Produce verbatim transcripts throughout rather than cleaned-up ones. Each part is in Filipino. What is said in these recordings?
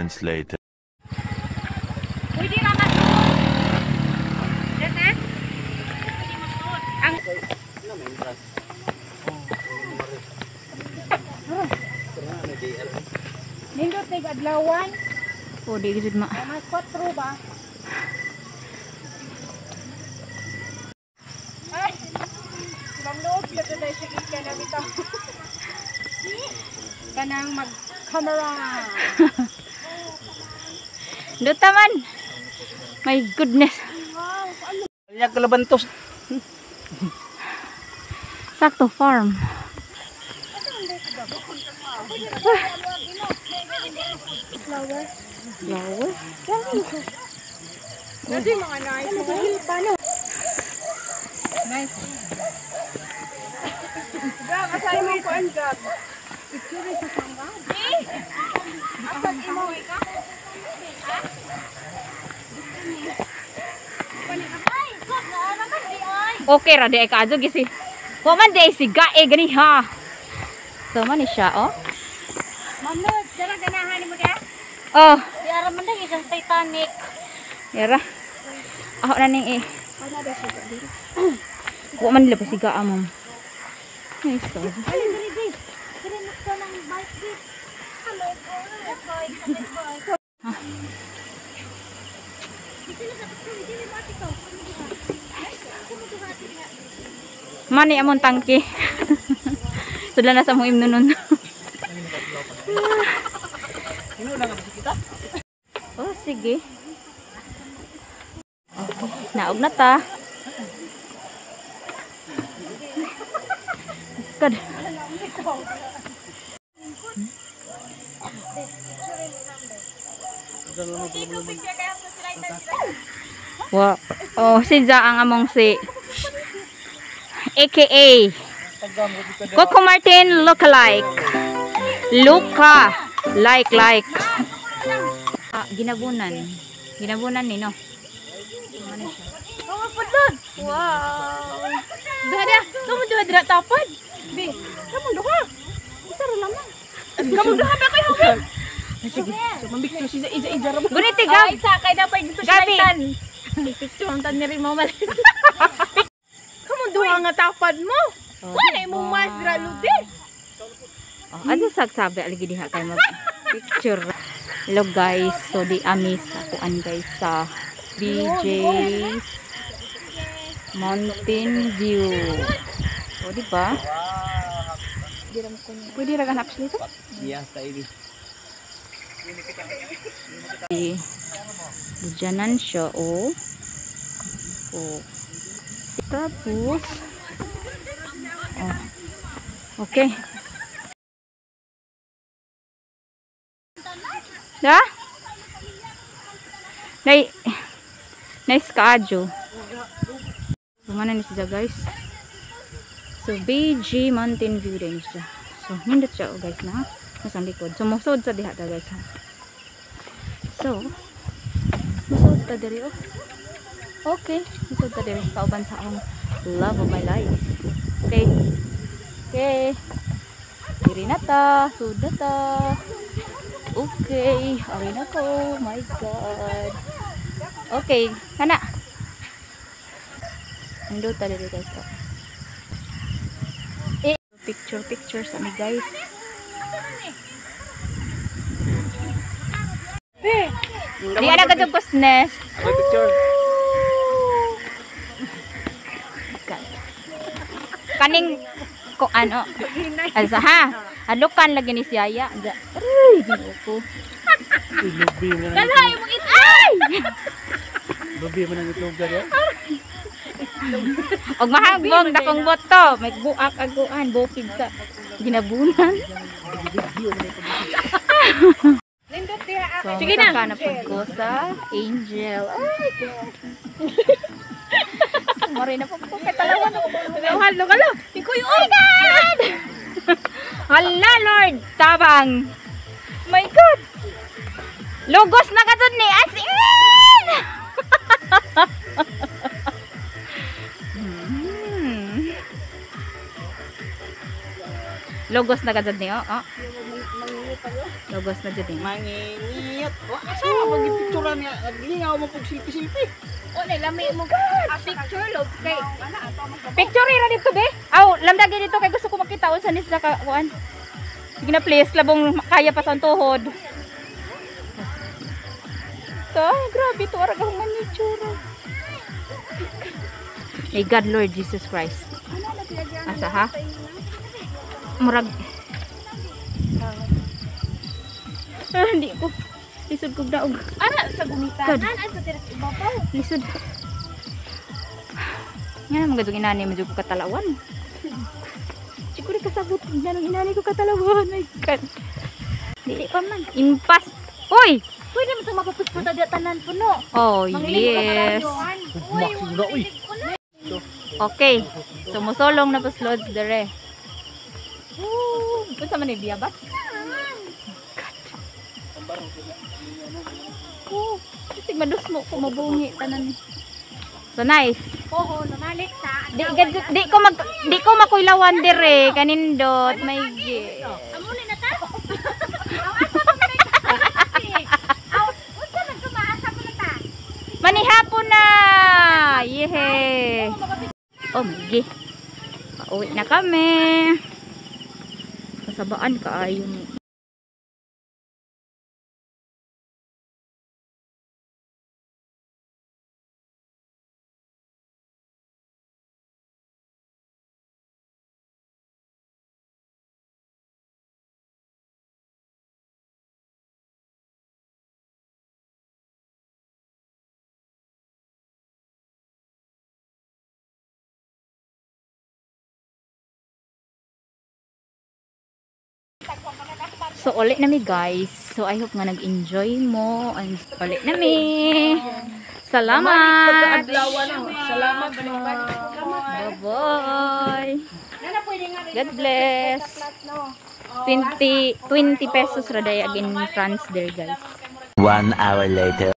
moments later. Pwede na magsuot. Yan na. Pwede magsuot. Ang... Nindot na adlawan. O, di gid ma. Mas kwatro ba? Ay! Mamlood ka to dahil sige ka na bitaw. Kanang mag-camera. Duta man. My goodness. Banyak kalabantos. Sakto farm. Flower. Flower. Kasi mga nice. Mga hilpano. Nice. Gab, asay mo ko ang gab. Picture sa sangga. Eh? Asan mo ka? Okay ra di ay kaadto gisi. Wa man di ay siga eh gani ha. So man ni siya oh. Mamlood, dara ganahan mo da? Oh, Di aram man dai isang Titanic. yara. Ako na ning eh. Ano da siya dito? Wa man nila pa siga amam. Nice to. Dali dali dali. Dali na ka ng bike dito. Hello, bike, bike. Mani among tangke. Sudla na sa mong imnunon. Oh, sige. Okay, naog na ta. Kad. Wow. Oh, sinja ang among si A K A Coco Martin lookalike. Luka like like. Ah, ginabunan. Ginabunan ni no. Ano siya? Oh, pudlod. Wow. Dada, kamu duha dira tapad. Bi, kamu duha. Isa ra lamang. Kamu duha ba kay hawid? Sige. So, mambicture si Iza Iza ra mo. Guniti gab. Ay, sakay na pa dito sa Gabi. Titan. Picture ang tan ni rin mo mali. Kamu duha nga tapad mo. Wala imong mas dira ludi. Oh, ano sagsabi aligi diha kay mag picture. Hello guys, so di amis akuan guys sa B J's Mountain View. O di ba? Pwede ra ganap nito? Iya, sa ini. Diyanan siya oh. Oh. Tapos oh. Okay. Da? Nay nice kaadyo. Kumana ni siya guys. So B G Mountain View din siya. So nindot siya oh, guys na. Nasa likod. So musod sa diha ta guys ha. So musod ta diri oh. Okay, musod ta diri kauban sa akong love of my life. Okay. Okay. Diri na ta, sud na ta. Okay, ari na ko. My God. Okay, kana. Nindot ta diri guys. Oh. Eh, picture picture sa mi guys. Di ada kajugos nest. Ada picture. Kaning ko ano. Asa ha. Alukan lagi ni siya. Ay, ginoo. Lubi man. Dalhay mo it. Ay! Lubi man ang itlog dali. Og mahagbong dakong boto, may buak aguan, bukid sa ginabunan. Nindot diha ako. So, Sige na. Kana pud ko sa Angel. Ay, Mori na po po kay talawan ako. Halo kalo. Ikuy oy. Hala Lord, tabang. My God. Logos na kadto ni as in. Hmm. Logos na kadto ni oh. oh. Logos na dyan eh. Mangingiyot. Wa asa ka pagpicturean niya. Gingaw mo pag silpi-silpi. O, nilami mo ka. Picture, love cake. Picture ira dito be. Aw, lamdagi dito kay gusto ko makita unsa ni sa kuan. Sige na please, labong kaya pa sa tuhod. To, grabe to ara gahong manitsura. May God Lord Jesus Christ. Asa ha? Murag. Ah, hindi ko. Lisod kog daog. Ana sa gumitanan, ana sa tiras ibabaw. Lisod. Nga mga dugin inani mo ko katalawan. Siguro kasabot na ng inani ko katalawan. My God. Dili pa man. Impas. Uy! Pwede mo ito mapapagpunta di tanan po, no? Oh, Manglilig ka yes. karadyohan. Ugmak siguro, uy. Okay. Sumusulong na po slots dere. Woo! Punta man ni Biabas? Oh, kasi madus mo ko mabungi tanan. So nice. Oo, namalik sa. Di, di, di ko mag di ko makuylawan dire kanindot may gi. Amuli na ta? Aw, asa pa man kasi? Aw, unsa man sumaasa mo na ta? Manihapon na. Yehe. Oh, may gi. Pauwi na kami. Kasabaan kaayo mo. So, ulit na mi guys. So, I hope nga nag-enjoy mo. And ulit na mi. Salamat. Salamat. Bye-bye. God bless. twenty, twenty pesos raday again France there guys. One hour later.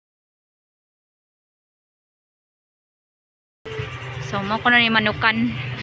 So, mo ko na ni manukan.